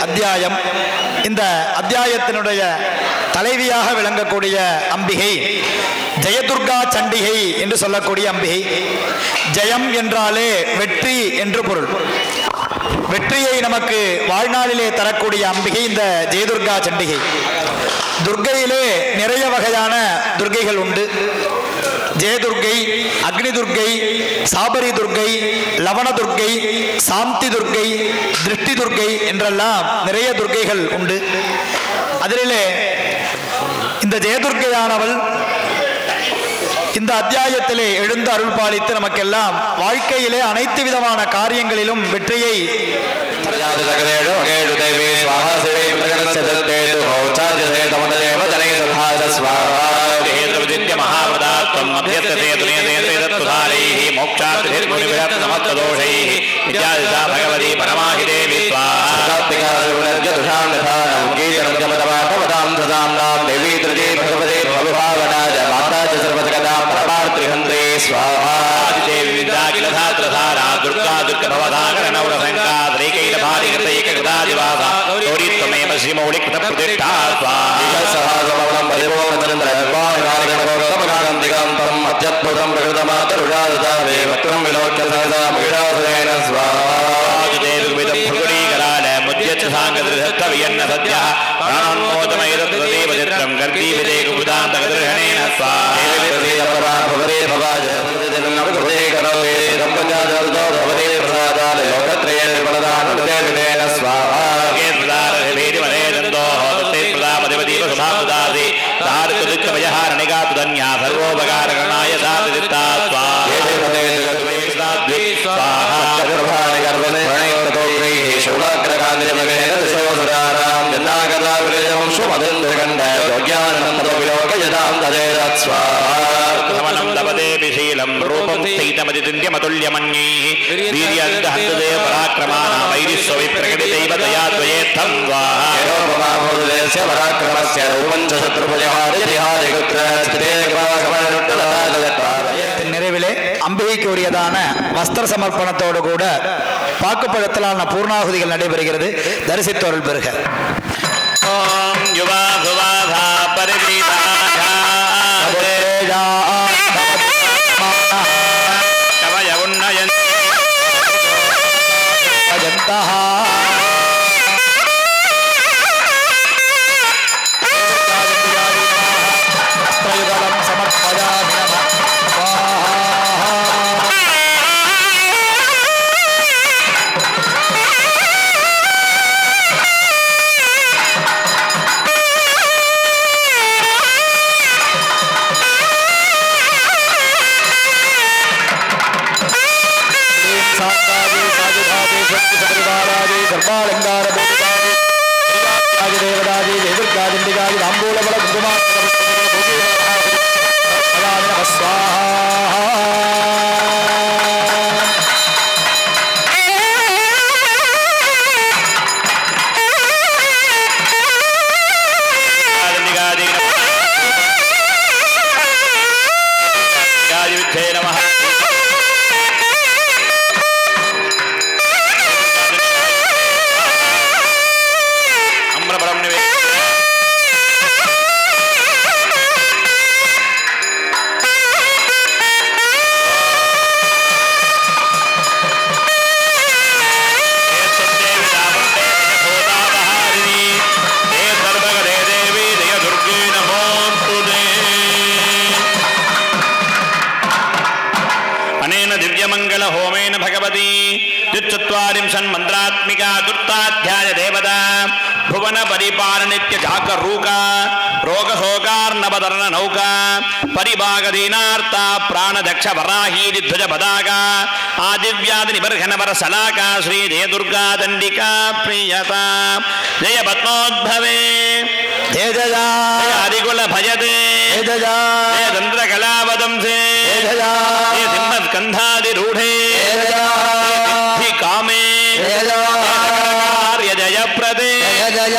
அத்தியாயம். இந்த அத்தியாயத்தினுடைய தலைவியாக விளங்கக்கூடிய அம்பிகை ஜெயதுர்கா சண்டிகை என்று சொல்லக்கூடிய அம்பிகை. ஜெயம் என்றாலே வெற்றி என்று பொருள். வெற்றியை நமக்கு வாழ்நாளிலே தரக்கூடிய அம்பிகை இந்த ஜெயதுர்கா சண்டிகை. துர்க்கையிலே நிறைய வகையான துர்க்கைகள் உண்டு. ஜெயதுர்கை, அக்னி துர்க்கை, சாபரி துர்க்கை, லவண துர்க்கை, சாந்தி துர்க்கை, திருஷ்டி துர்க்கை என்றெல்லாம் நிறைய துர்க்கைகள் உண்டு. அதிலே இந்த ஜெயதுர்க்கையானவள் இந்த அத்தியாயத்திலே எழுந்து அருள் பாலித்து நமக்கெல்லாம் வாழ்க்கையிலே அனைத்து விதமான காரியங்களிலும் வெற்றியை भगवती परमाहि देवी நிறைவிலே அம்பிகைக்கு உரியதான வஸ்திர சமர்ப்பணத்தோடு கூட பாக்குப்பழத்திலான பூர்ணாகுதிகள் நடைபெறுகிறது. தரிசித்தோர்கள் பெறுக. मंत्रात्मिका दुर्ताध्याय देवता भुवन परिपालनित्य जाकरूका रोग शोकार्णवदर्ण नौका परिभागदीनार्ता प्राणदक्ष वराही ध्वज पदाका आदिव्यादि निबर्घन वर सलाका श्री जय दुर्गा दंडिका प्रियता जय पद्मोद्भवे जय जया हरिकुल भजते जय जया जय तंत्र कलावदंसे जय जया जय सिंहस्कंधादिरूढे जय जया कामे जय जयप्रदे जय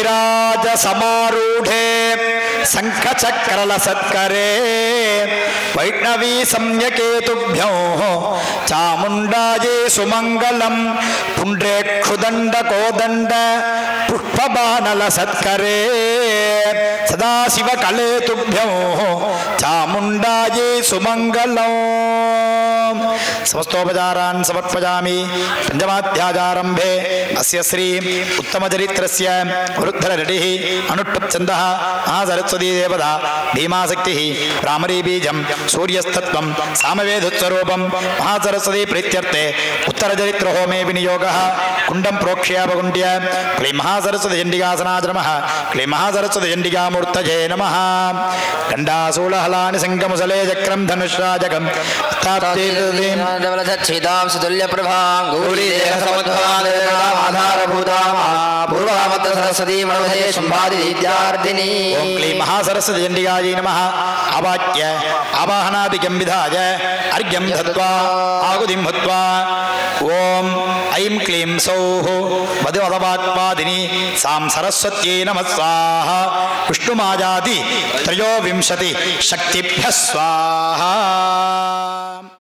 पक्षिराज समारूढ़े शंख चक्रल सत्करे வைஷ்ணவி சம்யகேதுभ्यो சாமுண்டாயே சுமங்கலம் புன்றே க்ஷுதண்ட கோதண்ட புஷ்பபானல சத்கரே சதாசிவ கலேதுभ्यो சாமுண்டாயே சுமங்கலம். समस्तोपचारान् समर्पयामि. पंचमाध्यायारंभे अस्य श्री उत्तमचरित्रस्य वृद्धरडिः अनुट्टच्छन्दः महासरस्वती देवता भीमाशक्तिः भ्रामरी बीजं सूर्यस्तत्वं सामवेदस्वरूपं महासरस्वती प्रीत्यर्थे उत्तरचरित्रहोमे विनियोगः कुण्डं प्रोक्ष्यापकुण्ड्य क्लीं महासरस्वती चण्डिकासनाश्रमः क्लीं महासरस्वती चण्डिकामूर्तये नमः. गण्डासूलहलानि शङ्खमुसले चक्रं धनुष्राजकं च्छिदां सुतुल्य प्रभां गौरी देह समुद्धाधारभूतां पूर्वामत्र सरस्वती मनोधे शुम्भादि विद्यार्थिनी. ओम क्लीं महासरस्वती चण्डिकायै नमः. आवाच्य आवाहनादिकं विधाय अर्घ्यं दत्त्वा आहुतिं हुत्वा ओम ऐं क्लीं सौः वधवदवाक्पादिनी सां सरस्वत्यै नमः स्वाहा. विष्णुमायादि त्रयोविंशति शक्तिभ्यः स्वाहा.